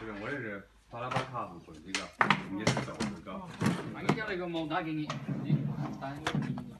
个，我也是把它把卡户口这个，也是走这个。 那你讲那个毛单给你，你单我给你。